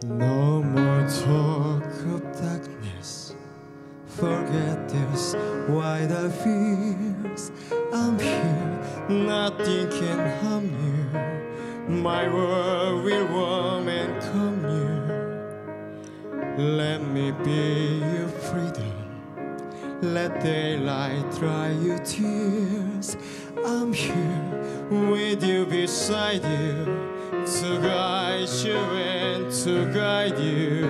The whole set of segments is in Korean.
No more talk of darkness. Forget this wider fears. I'm here, nothing can harm you. My world will warm and calm you. Let me be your freedom. Let daylight dry your tears. I'm here with you, beside you, to guide you and to guide you.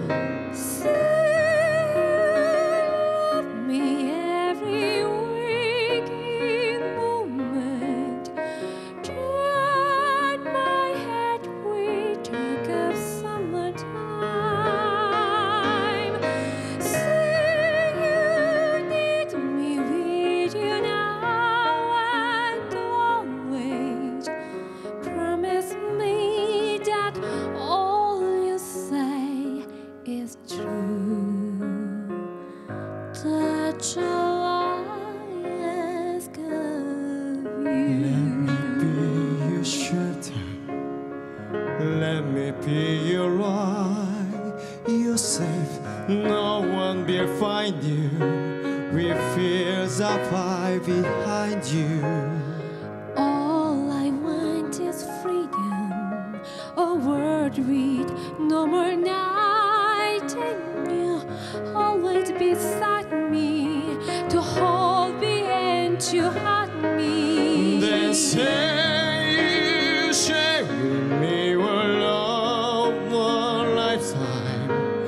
Let me be your light. You're safe, no one will find you. With fears up high behind you. All I want is freedom, a world with no more night, and you always beside me, to hold me and to hug me. Then say you share with me your love, one lifetime.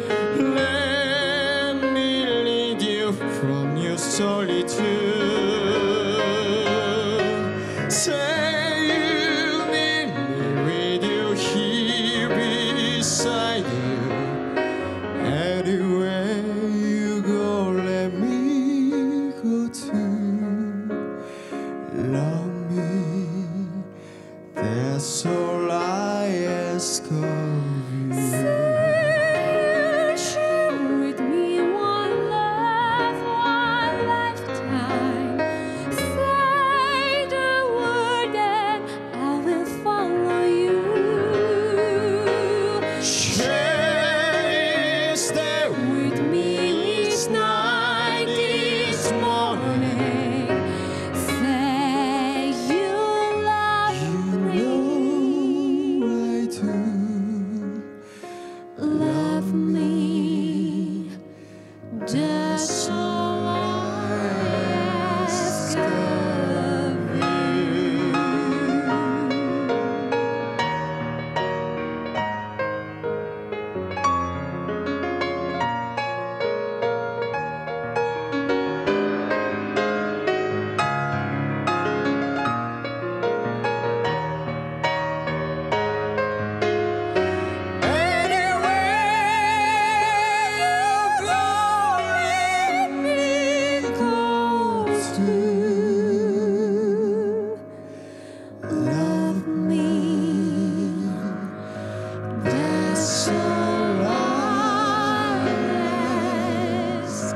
Let me lead you from your solitude. Say you need me with you here beside you. Anywhere you go, let me go too. Love me, that's all I ask of you. Say, share with me one love, one lifetime. Say the word and I will follow you. Share is there With me each night, each morning. Say you love me. I do. Love me, that's all I ask of you. Love me, that's all I ask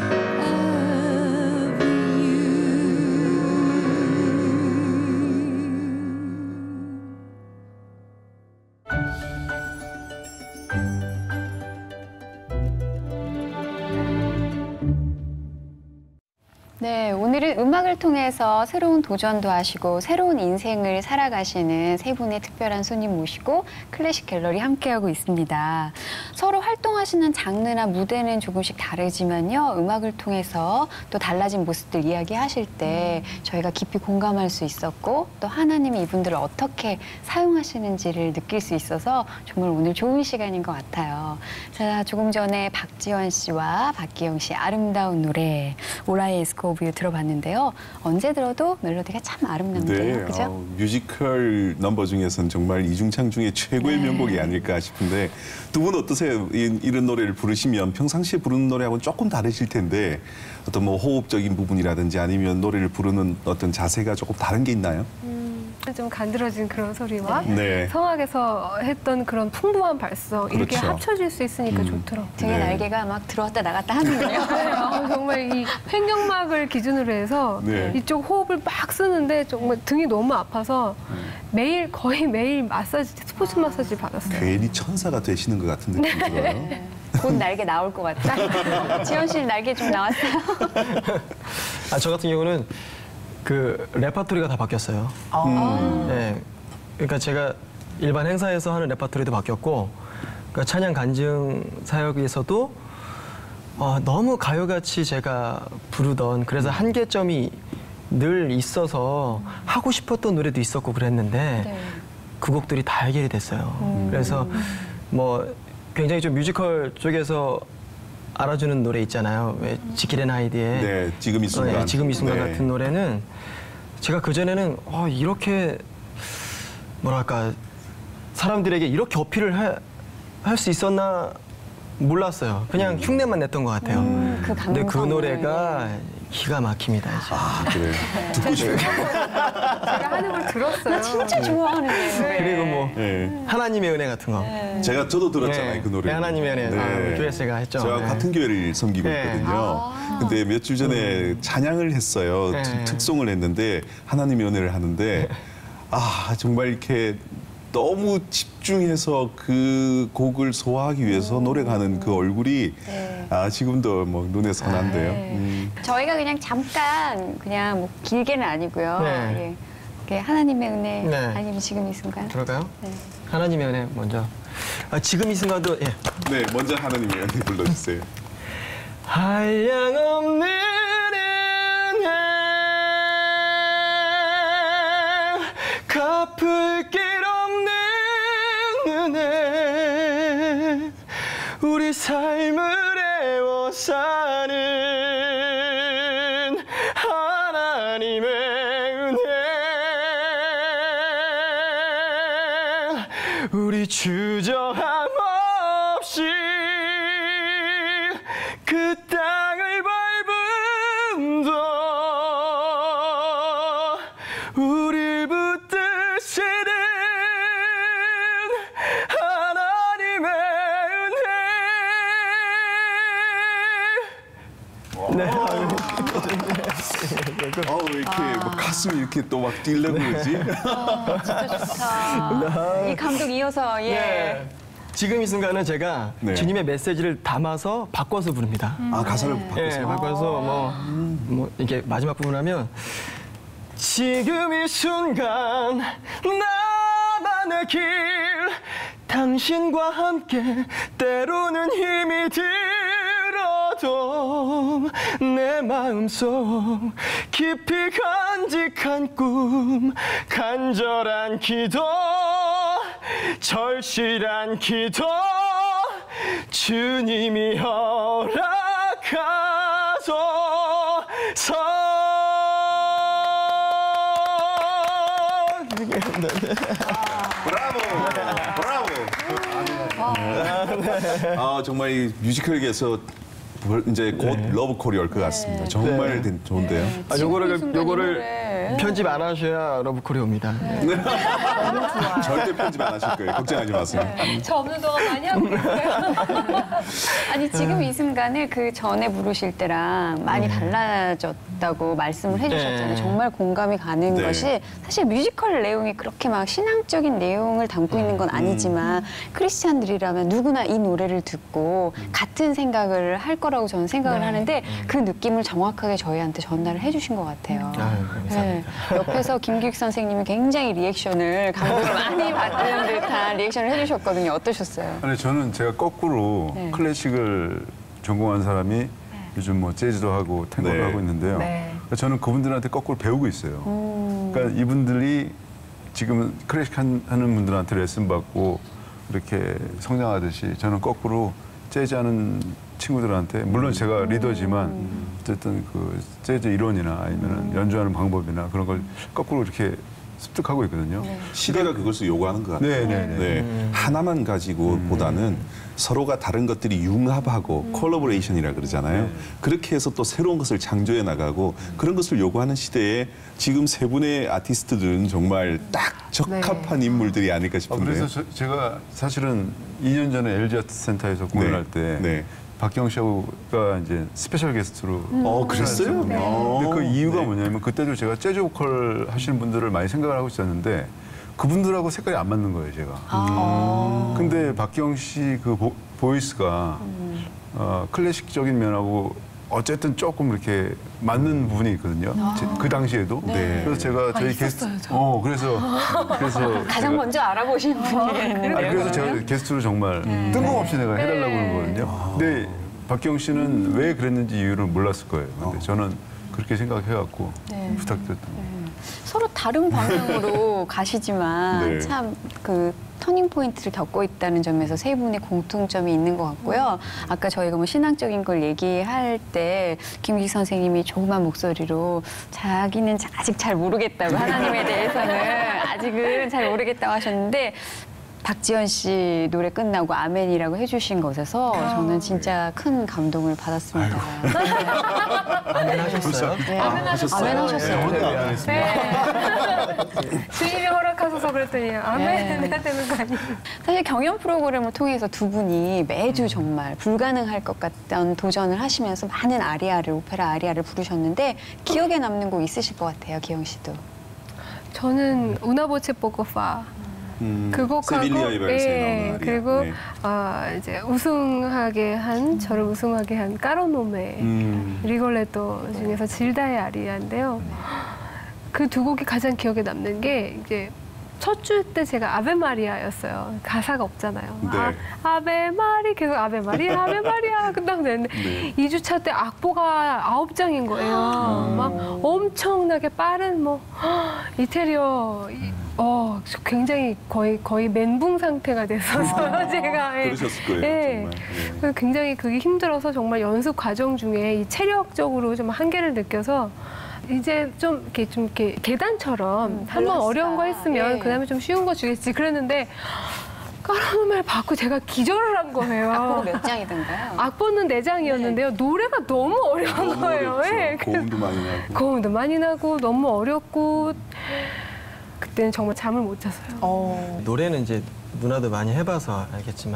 of you. 네, 오늘은 음악을 통해서 새로운 도전도 하시고 새로운 인생을 살아가시는 세 분의 특별한 손님 모시고 클래식 갤러리 함께하고 있습니다. 서로 활동하시는 장르나 무대는 조금씩 다르지만요. 음악을 통해서 또 달라진 모습들 이야기하실 때 저희가 깊이 공감할 수 있었고 또 하나님이 이분들을 어떻게 사용하시는지를 느낄 수 있어서 정말 오늘 좋은 시간인 것 같아요. 자, 조금 전에 박지원 씨와 박기영 씨의 아름다운 노래 오라이 에스코 오브 유 들어봤는데요. 언제 들어도 멜로디가 참 아름답네요. 네, 그죠? 뮤지컬 넘버 중에서는 정말 이중창 중에 최고의 명곡이 아닐까 싶은데 두 분 어떠세요? 이런 노래를 부르시면 평상시에 부르는 노래하고는 조금 다르실 텐데 어떤 뭐 호흡적인 부분이라든지 아니면 노래를 부르는 어떤 자세가 조금 다른 게 있나요? 좀 간드러진 그런 소리와 네. 성악에서 했던 그런 풍부한 발성 이렇게 그렇죠. 합쳐질 수 있으니까 좋더라고요. 등에 네. 날개가 막 들어왔다 나갔다 하는군요. 네, 정말 이 횡격막을 기준으로 해서 네. 이쪽 호흡을 막 쓰는데 정말 등이 너무 아파서 매일 거의 매일 마사지 스포츠 마사지 받았어요. 괜히 천사가 되시는 것 같은 느낌이 들어요. 곧 날개 나올 것 같다. 지현 씨 날개 좀 나왔어요? 저 같은 경우는 그 레파토리가 다 바뀌었어요. 네, 그러니까 제가 일반 행사에서 하는 레파토리도 바뀌었고, 그러니까 찬양 간증 사역에서도 너무 가요같이 제가 부르던, 그래서 한계점이 늘 있어서 하고 싶었던 노래도 있었고 그랬는데 네. 그 곡들이 다 해결이 됐어요. 그래서 뭐 굉장히 좀 뮤지컬 쪽에서 알아주는 노래 있잖아요. 왜 지킬앤 하이디의 네, 지금 이 순간. 지금 이 순간 네. 같은 노래는 제가 그전에는 이렇게 뭐랄까 사람들에게 이렇게 어필을 할 수 있었나 몰랐어요. 그냥 흉내만 냈던 것 같아요. 그 근데 그 감성을. 노래가 기가 막힙니다. 이제. 아, 그래요. 듣고 싶어요. 제가 하는 걸 들었어요. 나 진짜 좋아하는데. 그리고 뭐 네. 하나님의 은혜 같은 거. 저도 들었잖아요, 네. 그 노래. 네, 하나님의 은혜. 교회스가 했죠. 제가 네. 같은 교회를 섬기고 네. 있거든요. 근데 몇 주 전에 찬양을 했어요. 네. 특송을 했는데 하나님의 은혜를 하는데 정말 이렇게 너무 집중해서 그 곡을 소화하기 위해서 노래하는 그 얼굴이 지금도 뭐 눈에 선한데요. 저희가 그냥 잠깐 그냥 뭐 길게는 아니고요. 네. 예. 이렇게 하나님의 은혜 네. 아니면 지금 이 순간. 들어가요? 네. 하나님의 은혜 먼저. 지금 이 순간도 예. 네, 먼저 하나님의 은혜 불러주세요. 한량없는 은혜 갚을 길 없는 은혜 우리 삶을 애워 사는 하나님의 은혜 우리 주저함 없이 그 땅을 밟음도 우릴 붙드시는 하나님의 은혜. 네. 왜 이렇게 뭐 가슴이 이렇게 또 막 뛰려고 그러지? 진짜 좋다. 이 감동 이어서 예. 네. 지금 이 순간은 제가 네. 주님의 메시지를 담아서 바꿔서 부릅니다. 가사를 예, 바꿔서. 바꿔서 뭐 이렇게 마지막 부분 하면 지금 이 순간 나만의 길 당신과 함께 때로는 힘이 들어도 내 마음속 깊이 간직한 꿈 간절한 기도 절실한 기도 주님이 브라보! 정말 이 뮤지컬계에서 이제 곧 러브 코리아 올 것 같습니다. 정말 좋은데요. 요거를 편집 안 하셔야 러브콜이 옵니다. 네. 절대 편집 안 하실 거예요. 걱정하지 마세요. 저 없는 동안 많이 하고 있어요. 아니 지금 이 순간을 그 전에 부르실 때랑 많이 달라졌다고 말씀을 해주셨잖아요. 네. 정말 공감이 가는 네. 것이 사실 뮤지컬 내용이 그렇게 막 신앙적인 내용을 담고 있는 건 아니지만 크리스찬들이라면 누구나 이 노래를 듣고 같은 생각을 할 거라고 저는 생각을 하는데 그 느낌을 정확하게 저희한테 전달을 해주신 것 같아요. 감사합니다. 네. 옆에서 김기욱 선생님이 굉장히 리액션을 감동을 많이 받는 듯한 리액션을 해주셨거든요. 어떠셨어요? 아니 저는 제가 거꾸로 네. 클래식을 전공한 사람이 요즘 뭐 재즈도 하고 탱고도 네. 하고 있는데요. 네. 그러니까 저는 그분들한테 거꾸로 배우고 있어요. 그러니까 이분들이 지금 클래식 하는 분들한테 레슨 받고 이렇게 성장하듯이 저는 거꾸로 재즈 하는 친구들한테 물론 제가 리더지만 어쨌든 그 재즈 이론이나 아니면 연주하는 방법이나 그런 걸 거꾸로 이렇게 습득하고 있거든요. 시대가 그것을 요구하는 것 같아요. 네. 하나만 가지고 보다는 서로가 다른 것들이 융합하고 콜라보레이션이라 그러잖아요. 그렇게 해서 또 새로운 것을 창조해 나가고 그런 것을 요구하는 시대에 지금 세 분의 아티스트들은 정말 딱 적합한 인물들이 아닐까 싶은데요. 그래서 제가 사실은 2년 전에 LG 아트 센터에서 공연할 때 네. 박경 씨가 이제 스페셜 게스트로 그랬어요? 근데 그 이유가 뭐냐면 그때도 제가 재즈 보컬 하시는 분들을 많이 생각을 하고 있었는데 그분들하고 색깔이 안 맞는 거예요, 제가. 근데 박기영 씨 그 보이스가 클래식적인 면하고 어쨌든 조금 이렇게 맞는 부분이 있거든요. 그 당시에도. 그래서 제가 저희 게스트, 그래서 가장 먼저 알아보신 분이겠는데요. 그래서 제가 게스트로 정말 뜬금없이 내가 해달라고 그런 거거든요. 근데 박기영 씨는 왜 그랬는지 이유를 몰랐을 거예요. 근데 저는 그렇게 생각해갖고 부탁드렸던 거예요. 서로 다른 방향으로 가시지만 네. 참 그 터닝 포인트를 겪고 있다는 점에서 세 분의 공통점이 있는 것 같고요. 아까 저희가 뭐 신앙적인 걸 얘기할 때 김기 선생님이 조그만 목소리로 자기는 아직 잘 모르겠다고 하나님에 대해서는 아직은 잘 모르겠다고 하셨는데 박지현 씨 노래 끝나고 아멘이라고 해주신 것에서 저는 진짜 큰 감동을 받았습니다. 아멘 하셨어요? 네. 아멘 하셨어요. 아멘 하셨어요. 주님이 허락하셔서 그랬더니 아멘 해야 되는 거 아니에요? 사실 경연 프로그램을 통해서 두 분이 매주 정말 불가능할 것 같던 도전을 하시면서 많은 오페라 아리아를 부르셨는데 기억에 남는 곡 있으실 것 같아요, 기영 씨도. 저는 우나보체 포코파 그 곡하고 세빌리아의 발사에 나오는 아리아. 그리고 네. 이제 저를 우승하게 한 까로노메 리골레토 중에서 질다의 아리아인데요. 그 두 곡이 가장 기억에 남는 게 이제 첫 주 때 제가 아베 마리아였어요. 가사가 없잖아요. 네. 아베 마리 계속 아베 마리아 아베 마리아 끝나고 되는데 네. 2주차 때 악보가 9장인 거예요. 막 엄청나게 빠른 이태리어 굉장히 거의 멘붕 상태가 됐어서 제가 그러셨을 거예요, 정말. 그래서 굉장히 그게 힘들어서 정말 연습 과정 중에 이 체력적으로 좀 한계를 느껴서 이제 좀 이렇게 계단처럼 한번 어려운 거 했으면 그다음에 좀 쉬운 거 주겠지 그랬는데 까르노메를 받고 제가 기절을 한 거예요. 악보가 몇 장이던가요? 악보는 4장이었는데요. 노래가 너무 어려운 거예요. 어렵죠. 고음도 많이 나고. 고음도 많이 나고 너무 어렵고 그때는 정말 잠을 못 잤어요. 노래는 이제 누나도 많이 해봐서 알겠지만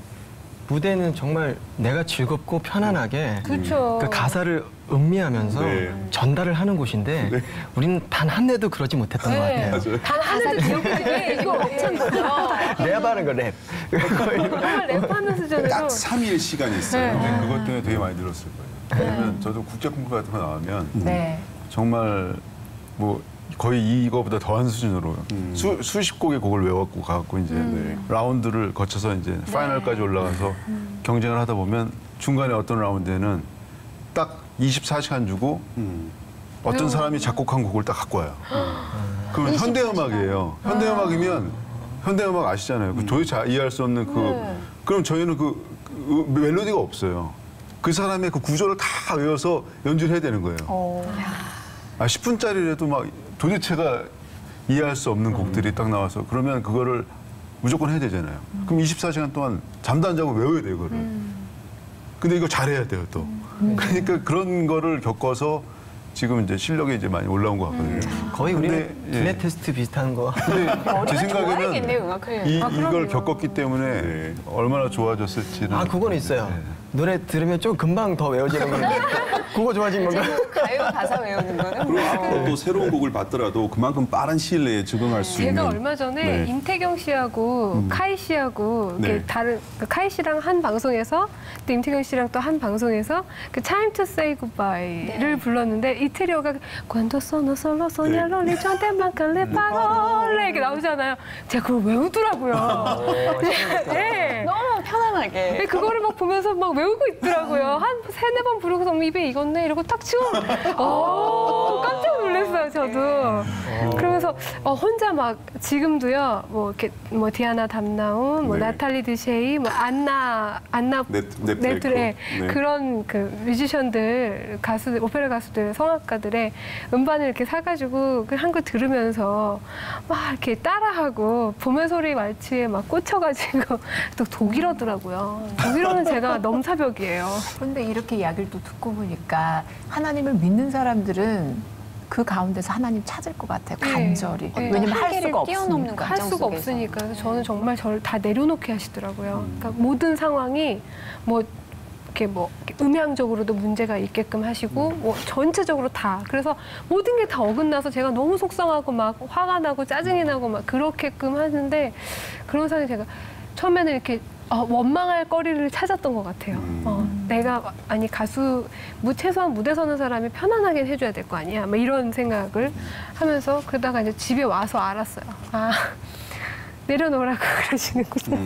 무대는 정말 내가 즐겁고 편안하게 그렇죠. 그 가사를 음미하면서 네. 전달을 하는 곳인데 우리는 단 한 해도 그러지 못했던 것 같아요. 맞아요. 단 하나도 기억하지 이거 없잖 거죠. 랩하는 거 랩. 정말 랩하는 수준으로. 딱 3일 시간이 있어요. 근데 그것 때문에 되게 많이 늘었을 거예요. 왜냐면 저도 국제 콩쿠르 같은 거 나오면 정말 뭐 거의 이거보다 더한 수준으로 수십 곡의 곡을 외웠고 가고 이제 라운드를 거쳐서 이제 파이널까지 올라가서 경쟁을 하다 보면 중간에 어떤 라운드에는 딱 24시간 주고 어떤 사람이 작곡한 곡을 딱 갖고 와요. 그러면 현대음악이에요. 현대음악이면 현대음악 아시잖아요. 그 도대체 이해할 수 없는 그럼 저희는 그 멜로디가 없어요. 그 사람의 그 구조를 다 외워서 연주를 해야 되는 거예요. 10분짜리라도 막 도대체가 이해할 수 없는 곡들이 딱 나와서 그러면 그거를 무조건 해야 되잖아요. 그럼 24시간 동안 잠도 안 자고 외워야 돼요, 그거를. 근데 이거 잘해야 돼요, 또. 그러니까 그런 거를 겪어서 지금 이제 실력이 이제 많이 올라온 것 같거든요. 거의 우리는 근데, 두뇌 테스트 비슷한 거. 근데 제 좋아하겠네요, 음악을. 생각에는 이걸 겪었기 때문에 얼마나 좋아졌을지는. 아, 그거는 있어요. 노래 들으면 좀 금방 더 외워지는 건데 그거 좋아진 건가? 가요 가사 외우는 거는 그리고 앞으로 또 새로운 곡을 받더라도 그만큼 빠른 시일 내에 적응할 수 있는. 제가 얼마 전에 임태경 씨하고 카이 씨하고 이렇게 다른 카이 씨랑 한 방송에서 또 임태경 씨랑 또 한 방송에서 그 Time to Say Goodbye를 불렀는데 이태리어가 Quando sono solo sognarlo 리전테만 칼레 파롤레 이렇게 나오잖아요. 제가 그걸 외우더라고요. 네. 너무 편안하게. 그거를 막 보면서 막 외우고 있더라고요. 한 3-4번 부르고서 입에 익었네 이러고 딱 치고 깜짝 놀랐어요, 저도. 그러면서 혼자 막 지금도요. 뭐 이렇게 뭐 디아나 담나운, 뭐 나탈리 드셰이, 뭐 안나 네트레 그런 그 뮤지션들 가수들 오페라 가수들 성악가들의 음반을 이렇게 사가지고 한 거 들으면서 막 이렇게 따라하고 봄의 소리 말치에 막 꽂혀가지고 또 독일어더라고요. 독일어는 제가 넘사벽이에요. 그런데 이렇게 이야기를 또 듣고 보니까 하나님을 믿는 사람들은 그 가운데서 하나님 찾을 것 같아요. 간절히. 왜냐면 할 수가 뛰어넘는 없으니까. 할 수가 없으니까. 그래서 저는 정말 저를 다 내려놓게 하시더라고요. 그러니까 모든 상황이 뭐 이렇게 뭐 음향적으로도 문제가 있게끔 하시고 뭐 전체적으로 다 그래서 모든 게 다 어긋나서 제가 너무 속상하고 막 화가 나고 짜증이 나고 막 그렇게끔 하는데 그런 상황에 제가 처음에는 이렇게 원망할 거리를 찾았던 것 같아요. 내가 아니 가수 최소한 무대 서는 사람이 편안하게 해줘야 될 거 아니야. 막 이런 생각을 하면서 그러다가 이제 집에 와서 알았어요. 아 내려놓으라고 그러시는구나.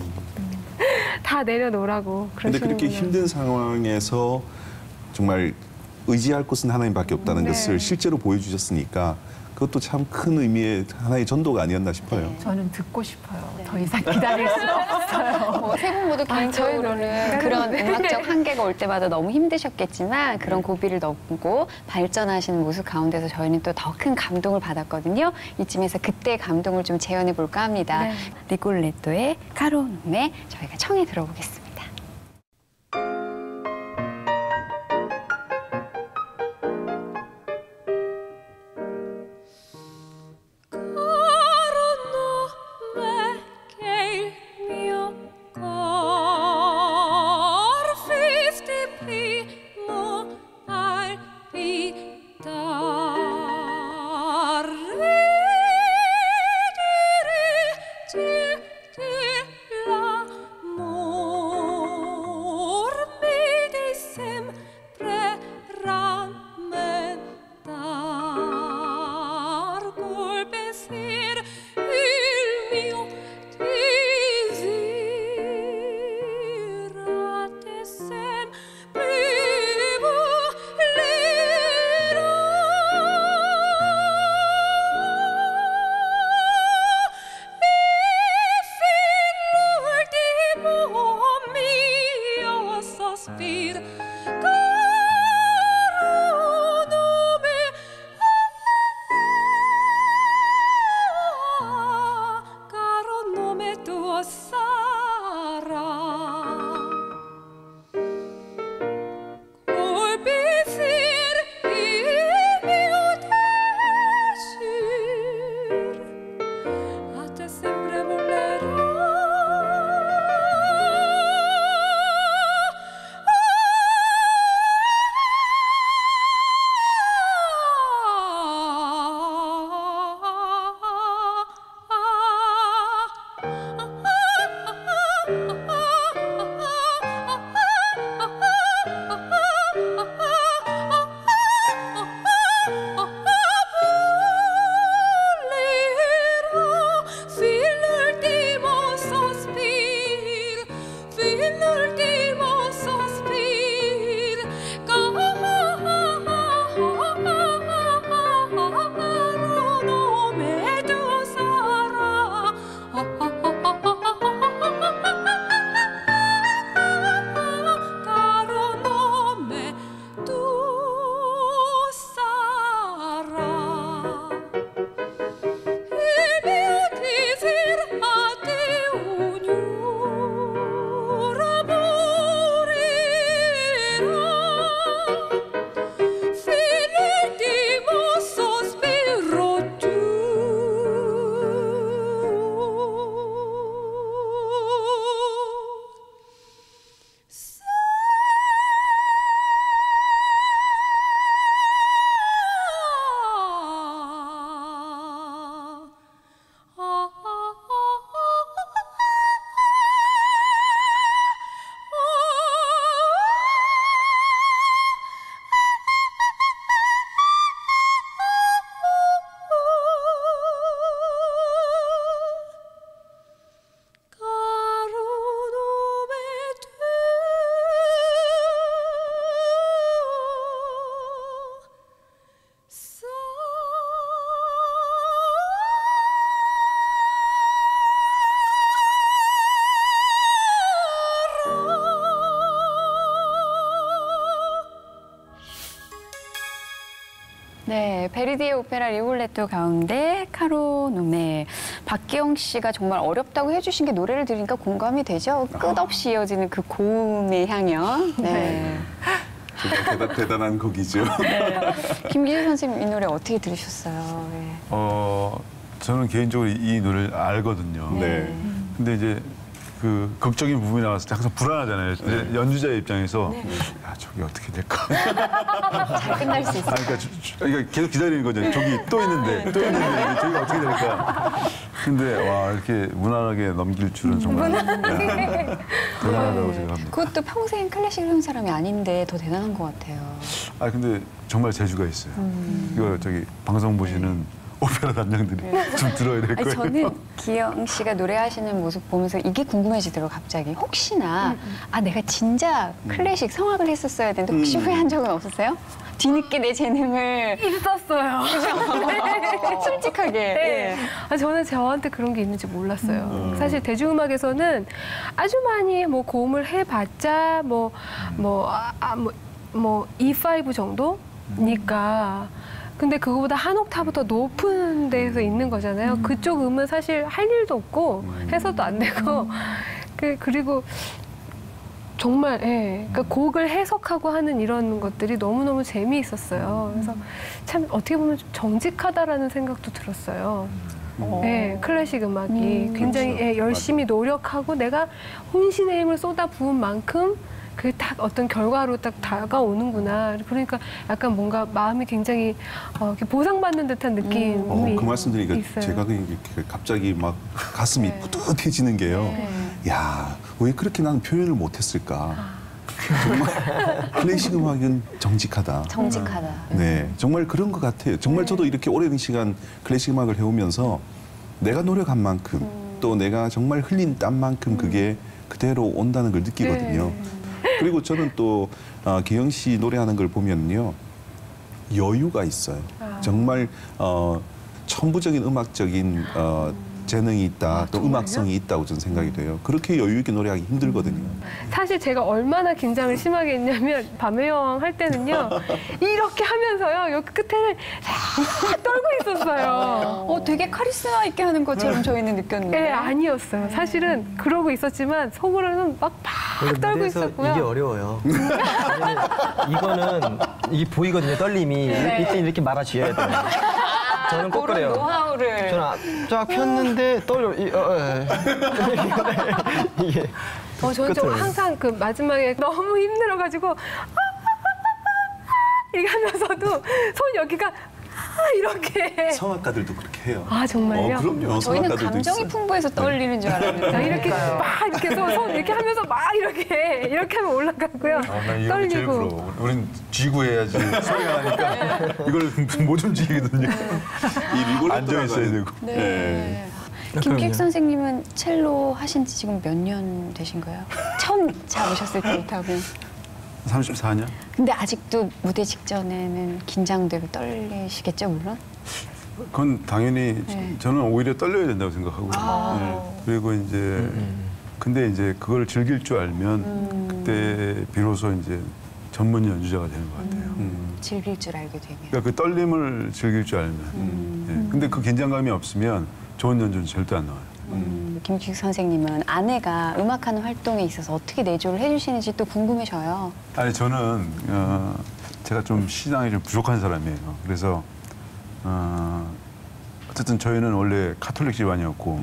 다 내려놓으라고 그런데 그러시는구나. 그렇게 힘든 상황에서 정말 의지할 곳은 하나님밖에 없다는 네. 것을 실제로 보여주셨으니까 그것도 참 큰 의미의 하나의 전도가 아니었나 싶어요. 저는 듣고 싶어요. 더 이상 기다릴 수 없어요. 세 분 모두 개인적으로는 그런 음악적 한계가 올 때마다 너무 힘드셨겠지만 그런 고비를 넘고 발전하시는 모습 가운데서 저희는 또 더 큰 감동을 받았거든요. 이쯤에서 그때의 감동을 좀 재현해 볼까 합니다. 네. 리골레토의 카로놈에 저희가 청해 들어보겠습니다. 네, 베르디의 오페라 리골레토 가운데 카로노메. 박기영 씨가 정말 어렵다고 해주신 게 노래를 들으니까 공감이 되죠? 끝없이 이어지는 그 고음의 향연. 네. 정말 대단한 곡이죠. 네. 김기재 선생님 이 노래 어떻게 들으셨어요? 네. 저는 개인적으로 이 노래를 알거든요. 네. 근데 이제 그 극적인 부분이 나왔을 때 항상 불안하잖아요. 이제 연주자의 입장에서 야 저기 어떻게 될까? 잘 끝날 수 있어요. 그러니까 계속 기다리는 거죠. 저기 또 있는데 이제 저기가 어떻게 될까? 근데 와 이렇게 무난하게 넘길 줄은 정말 대단하다고 생각합니다. 그것도 평생 클래식을 배운 사람이 아닌데 더 대단한 것 같아요. 아 근데 정말 재주가 있어요. 이거 저기 방송 보시는 오페라 단장들이 좀 들어야 될 아니, 거예요. 저는 기영 씨가 노래하시는 모습 보면서 이게 궁금해지더라고요, 갑자기. 혹시나 내가 진짜 클래식 성악을 했었어야 되는데 혹시 후회한 적은 없으세요? 뒤늦게 내 재능을 있었어요. 솔직하게. 네. 저는 저한테 그런 게 있는지 몰랐어요. 사실 대중음악에서는 아주 많이 뭐 고음을 해봤자 E5 정도니까. 근데 그거보다 한 옥타브 더 높은 데에서 있는 거잖아요. 그쪽 음은 사실 할 일도 없고 해서도 안 되고 그리고 정말 그러니까 곡을 해석하고 하는 이런 것들이 너무너무 재미있었어요. 그래서 참 어떻게 보면 좀 정직하다라는 생각도 들었어요. 클래식 음악이 굉장히 열심히 노력하고 내가 혼신의 힘을 쏟아 부은 만큼 그게 딱 어떤 결과로 딱 다가오는구나. 그러니까 약간 뭔가 마음이 굉장히 이렇게 보상받는 듯한 느낌이 그 말씀 드리니까 있어요. 제가 이렇게 갑자기 막 가슴이 뿌듯해지는 게요. 야, 왜 그렇게 나는 표현을 못했을까? 정말 클래식 음악은 정직하다. 정직하다. 네, 정말 그런 것 같아요. 정말 저도 이렇게 오랜 시간 클래식 음악을 해오면서 내가 노력한 만큼 또 내가 정말 흘린 땀만큼 그게 그대로 온다는 걸 느끼거든요. 그리고 저는 또 기영 씨 노래하는 걸 보면요, 여유가 있어요. 정말 천부적인 음악적인 재능이 있다, 또 음악성이 있다고 저는 생각이 돼요. 그렇게 여유 있게 노래하기 힘들거든요. 사실 제가 얼마나 긴장을 심하게 했냐면 밤의 여왕 할 때는요 이렇게 하면서요 여기 끝에는 싹 떨고 있었어요. 되게 카리스마 있게 하는 것처럼 저희는 느꼈는데. 네, 아니었어요. 사실은 그러고 있었지만 속으로는 막 떨고 무대에서 있었고요. 이게 어려워요. 왜냐면 이거는 이게 보이거든요. 떨림이 이때 이렇게 말아줘야 돼요. 저는 꼭 그런 그래요. 노하우를. 저는 쫙 폈는데 떨려. 이게 저는 좀 항상 그 마지막에 너무 힘들어가지고 이렇게 하면서도 손 여기가 이렇게. 성악가들도 그렇게 해요. 아 정말요? 그럼요. 저희는 성악가들도 감정이 있어요. 풍부해서 떨리는 줄 알았는데. 이렇게 막 이렇게 손 이렇게 하면서 막 이렇게 하면 올라가고요. 나 이 형이 제일 떨리고. 부러워. 우린 쥐고 해야지 소리가 나니까 이걸 못 움직이거든요. 이 리골레토라고 앉아 있어야 하는- 되고. 네. 그럼요. 김기익 선생님은 첼로 하신 지 지금 몇 년 되신 거예요? 처음 잡으셨을 때부터 하면. 34년? 근데 아직도 무대 직전에는 긴장되고 떨리시겠죠, 물론? 그건 당연히 네. 저는 오히려 떨려야 된다고 생각하고 그리고 이제 근데 이제 그걸 즐길 줄 알면 그때 비로소 이제 전문 연주자가 되는 것 같아요. 즐길 줄 알게 되면. 그러니까 그 떨림을 즐길 줄 알면. 예. 근데 그 긴장감이 없으면 좋은 연주는 절대 안 나와요. 김기익 선생님은 아내가 음악하는 활동에 있어서 어떻게 내조를 해주시는지 또 궁금해져요. 아니 저는 제가 좀 신앙이 좀 부족한 사람이에요. 그래서 어쨌든 저희는 원래 카톨릭 집안이었고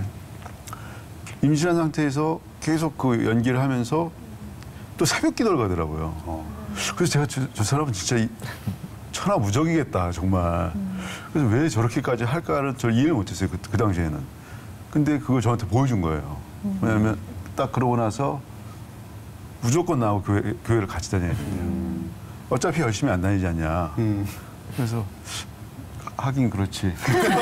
임신한 상태에서 계속 그 연기를 하면서 또 새벽 기도를 가더라고요. 그래서 제가 저 사람은 진짜 천하무적이겠다 정말. 그래서 왜 저렇게까지 할까를 저 이해를 못했어요 그 당시에는. 근데 그걸 저한테 보여준 거예요. 왜냐하면 딱 그러고 나서 무조건 나하고 교회를 같이 다녀야 된대요. 어차피 열심히 안 다니지 않냐. 그래서 하긴 그렇지.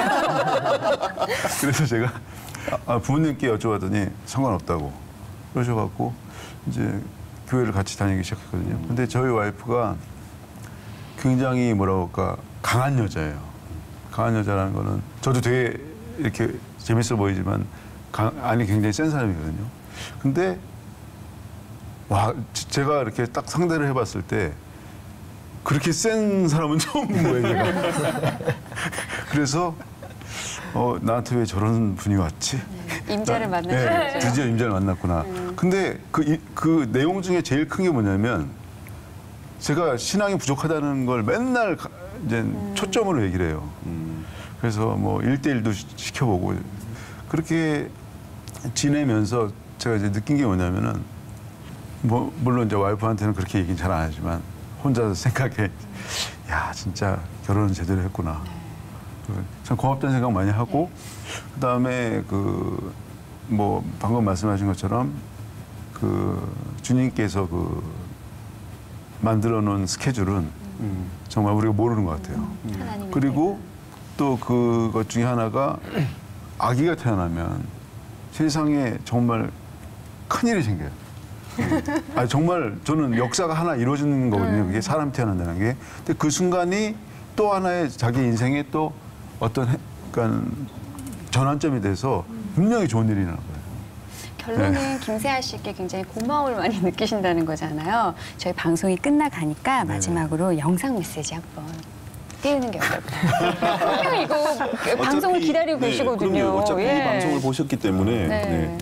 그래서 제가 부모님께 여쭤봤더니 상관없다고 그러셔갖고 이제 교회를 같이 다니기 시작했거든요. 근데 저희 와이프가 굉장히 뭐라고 할까 강한 여자예요. 강한 여자라는 거는 저도 되게 이렇게 재밌어 보이지만 안이 굉장히 센 사람이거든요. 근데 와 제가 이렇게 딱 상대를 해봤을 때 그렇게 센 사람은 처음 본 거예요, 제가. 그래서 나한테 왜 저런 분이 왔지? 임자를 만나셨죠. 드디어 임자를 만났구나. 근데 그 내용 중에 제일 큰 게 뭐냐면 제가 신앙이 부족하다는 걸 맨날 이제 초점으로 얘기를 해요. 그래서 뭐 1대1도 시켜보고 그렇게 지내면서 제가 이제 느낀 게 뭐냐면은 뭐 물론 이제 와이프한테는 그렇게 얘기는 잘 안 하지만 혼자 생각해 야 진짜 결혼은 제대로 했구나. 참 고맙다는 생각 많이 하고 그다음에 그 뭐 방금 말씀하신 것처럼 그 주님께서 그 만들어 놓은 스케줄은 정말 우리가 모르는 것 같아요. 그리고 또 그것 중에 하나가 아기가 태어나면 세상에 정말 큰일이 생겨요. 아 정말 저는 역사가 하나 이루어지는 거거든요. 그게 사람이 태어난다는 게. 근데 그 순간이 또 하나의 자기 인생의 또 어떤 그러니까 전환점이 돼서 분명히 좋은 일이 일어나는 거예요. 결론은 김세아 씨께 굉장히 고마움을 많이 느끼신다는 거잖아요. 저희 방송이 끝나가니까 마지막으로 영상 메시지 한번 띄우는 게 어떨까요? 분명 이거 방송을 기다리고 계시거든요. 그럼요. 어차피 이 예. 방송을 보셨기 때문에. 네.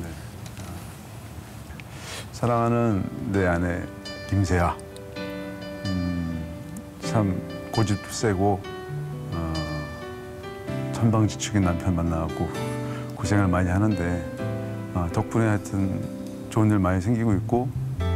사랑하는 내 아내 김세아. 참 고집도 세고 천방지축인 남편 만나고 고생을 많이 하는데 덕분에 하여튼 좋은 일 많이 생기고 있고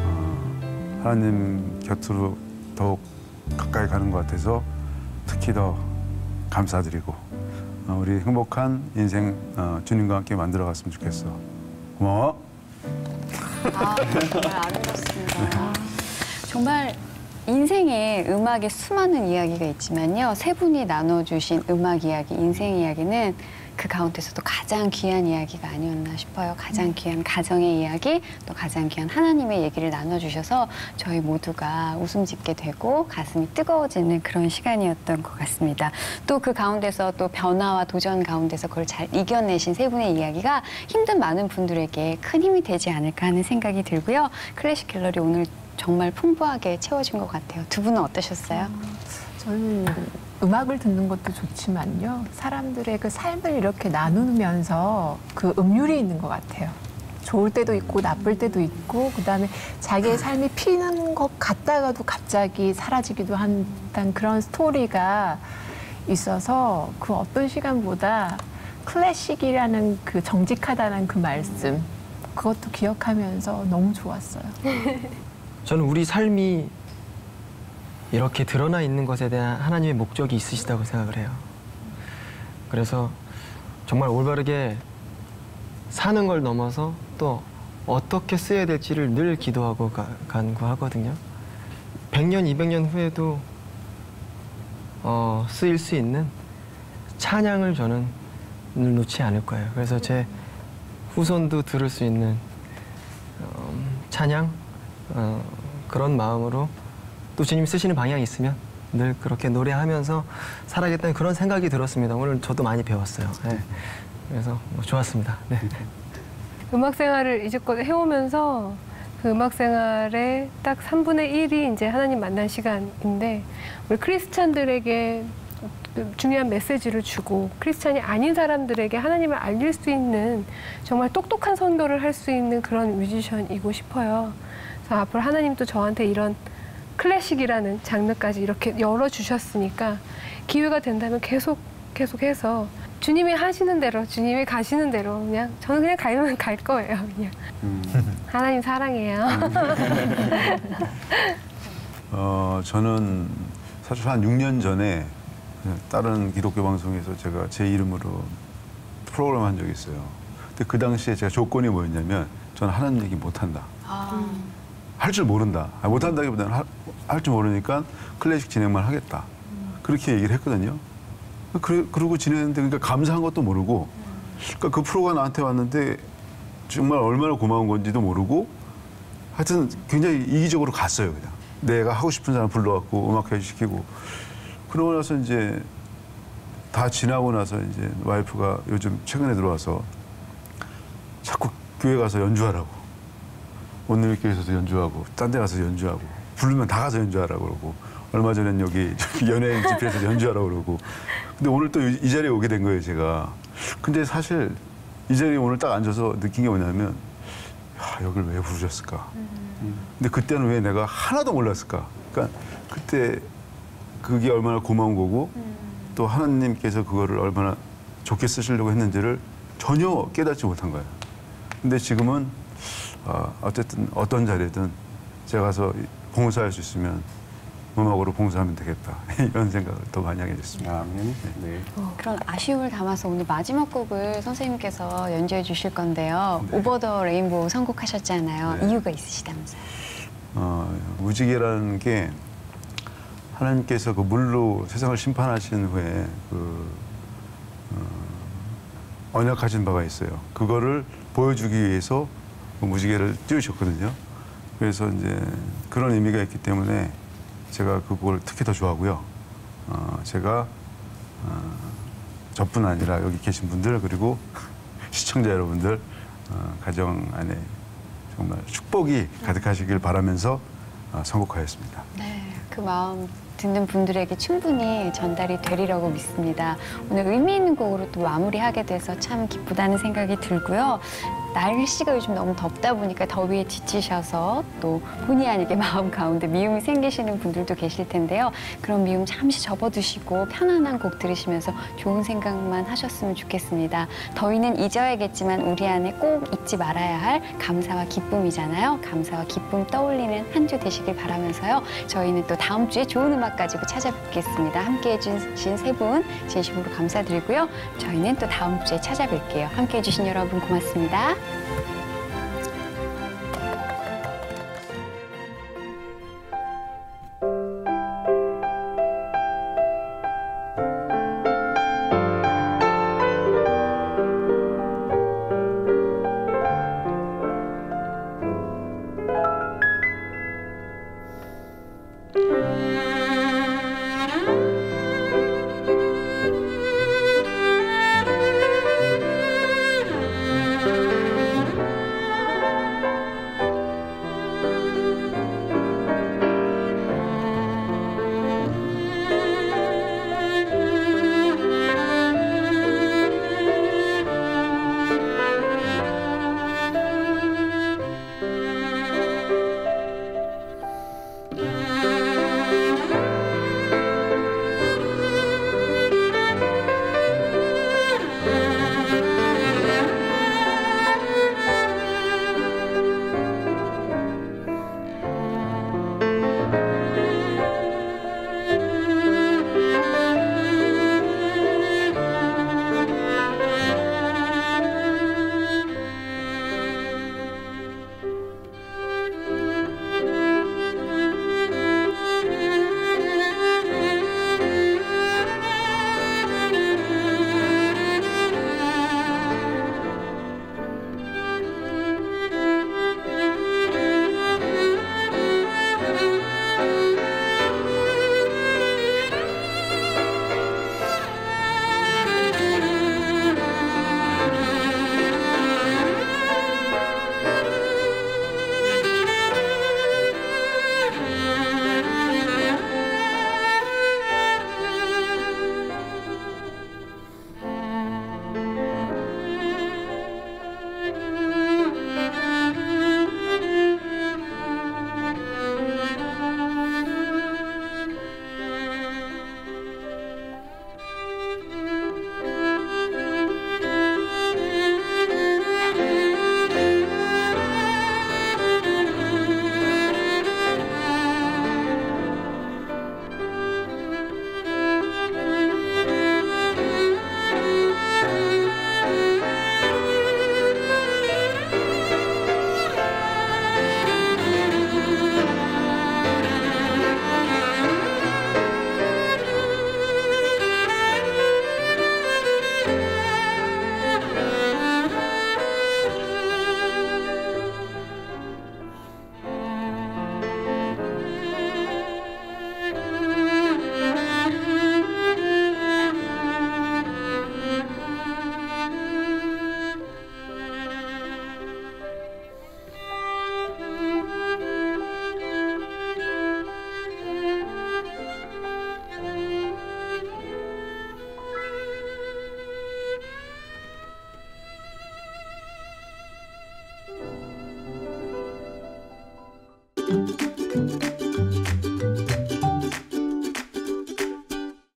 하나님 곁으로 더욱 가까이 가는 것 같아서 특히 더 감사드리고 우리 행복한 인생 주님과 함께 만들어갔으면 좋겠어. 고마워. 아, 정말 아름답습니다. 정말 인생에 음악의 수많은 이야기가 있지만요. 세 분이 나눠주신 음악 이야기, 인생 이야기는 그 가운데서도 가장 귀한 이야기가 아니었나 싶어요. 가장 귀한 가정의 이야기, 또 가장 귀한 하나님의 얘기를 나눠주셔서 저희 모두가 웃음 짓게 되고 가슴이 뜨거워지는 그런 시간이었던 것 같습니다. 또 그 가운데서 또 변화와 도전 가운데서 그걸 잘 이겨내신 세 분의 이야기가 힘든 많은 분들에게 큰 힘이 되지 않을까 하는 생각이 들고요. 클래식 갤러리 오늘 정말 풍부하게 채워진 것 같아요. 두 분은 어떠셨어요? 저는 음악을 듣는 것도 좋지만요. 사람들의 그 삶을 이렇게 나누면서 그 음률이 있는 것 같아요. 좋을 때도 있고 나쁠 때도 있고 그다음에 자기의 삶이 피는 것 같다가도 갑자기 사라지기도 한다는 그런 스토리가 있어서 그 어떤 시간보다 클래식이라는 그 정직하다는 그 말씀 그것도 기억하면서 너무 좋았어요. 저는 우리 삶이 이렇게 드러나 있는 것에 대한 하나님의 목적이 있으시다고 생각을 해요. 그래서 정말 올바르게 사는 걸 넘어서 또 어떻게 쓰여야 될지를 늘 기도하고 간구하거든요. 100년, 200년 후에도 쓰일 수 있는 찬양을 저는 늘 놓지 않을 거예요. 그래서 제 후손도 들을 수 있는 찬양 그런 마음으로 또 주님이 쓰시는 방향이 있으면 늘 그렇게 노래하면서 살아야겠다는 그런 생각이 들었습니다. 오늘 저도 많이 배웠어요. 네. 그래서 좋았습니다. 네. 음악 생활을 이제껏 해오면서 그 음악 생활의 딱 3분의 1이 이제 하나님 만난 시간인데 우리 크리스찬들에게 중요한 메시지를 주고 크리스찬이 아닌 사람들에게 하나님을 알릴 수 있는 정말 똑똑한 선교를 할 수 있는 그런 뮤지션이고 싶어요. 그래서 앞으로 하나님도 저한테 이런 클래식이라는 장르까지 이렇게 열어주셨으니까 기회가 된다면 계속해서 주님이 하시는 대로 주님이 가시는 대로 그냥 저는 그냥 가면 갈 거예요. 그냥 하나님 사랑해요. 저는 사실 한 6년 전에 다른 기독교 방송에서 제가 제 이름으로 프로그램 한 적이 있어요. 근데 그 당시에 제가 조건이 뭐였냐면 저는 하나님 얘기 못한다. 할 줄 모른다. 못한다기보다는 할 줄 모르니까 클래식 진행만 하겠다. 그렇게 얘기를 했거든요. 그러고 지냈는데 그러니까 감사한 것도 모르고 그러니까 그 프로가 나한테 왔는데 정말 얼마나 고마운 건지도 모르고 하여튼 굉장히 이기적으로 갔어요. 그냥 내가 하고 싶은 사람 불러갖고 음악회 시키고 그러고 나서 이제 다 지나고 나서 이제 와이프가 요즘 최근에 들어와서 자꾸 교회 가서 연주하라고 온누리교회에서도 연주하고 딴 데 가서 연주하고 부르면 다 가서 연주하라고 그러고 얼마 전엔 여기 연예인 집회에서 연주하라고 그러고 근데 오늘 또 이 자리에 오게 된 거예요 제가. 근데 사실 이 자리에 오늘 딱 앉아서 느낀 게 뭐냐면 야, 여길 왜 부르셨을까. 근데 그때는 왜 내가 하나도 몰랐을까. 그러니까 그때 그게 얼마나 고마운 거고 또 하나님께서 그거를 얼마나 좋게 쓰시려고 했는지를 전혀 깨닫지 못한 거예요. 근데 지금은 어쨌든 어떤 자리든 제가 가서 봉사할 수 있으면 음악으로 봉사하면 되겠다 이런 생각을 더 많이 하게 됐습니다. 아멘. 네. 그런 아쉬움을 담아서 오늘 마지막 곡을 선생님께서 연주해 주실 건데요. 네. 오버 더 레인보우 선곡하셨잖아요. 네. 이유가 있으시다면서요? 무지개라는 게 하나님께서 그 물로 세상을 심판하신 후에 언약하신 바가 있어요. 그거를 보여주기 위해서 그 무지개를 띄우셨거든요. 그래서 이제 그런 의미가 있기 때문에 제가 그걸 특히 더 좋아하고요. 제가 저뿐 아니라 여기 계신 분들 그리고 시청자 여러분들 가정 안에 정말 축복이 가득하시길 바라면서 선곡하였습니다. 네, 그 마음 듣는 분들에게 충분히 전달이 되리라고 믿습니다. 오늘 의미 있는 곡으로 또 마무리하게 돼서 참 기쁘다는 생각이 들고요. 날씨가 요즘 너무 덥다 보니까 더위에 지치셔서 또 본의 아니게 마음 가운데 미움이 생기시는 분들도 계실 텐데요. 그런 미움 잠시 접어두시고 편안한 곡 들으시면서 좋은 생각만 하셨으면 좋겠습니다. 더위는 잊어야겠지만 우리 안에 꼭 잊지 말아야 할 감사와 기쁨이잖아요. 감사와 기쁨 떠올리는 한 주 되시길 바라면서요. 저희는 또 다음 주에 좋은 음악 가지고 찾아뵙겠습니다. 함께해 주신 세 분 진심으로 감사드리고요. 저희는 또 다음 주에 찾아뵐게요. 함께해 주신 여러분 고맙습니다.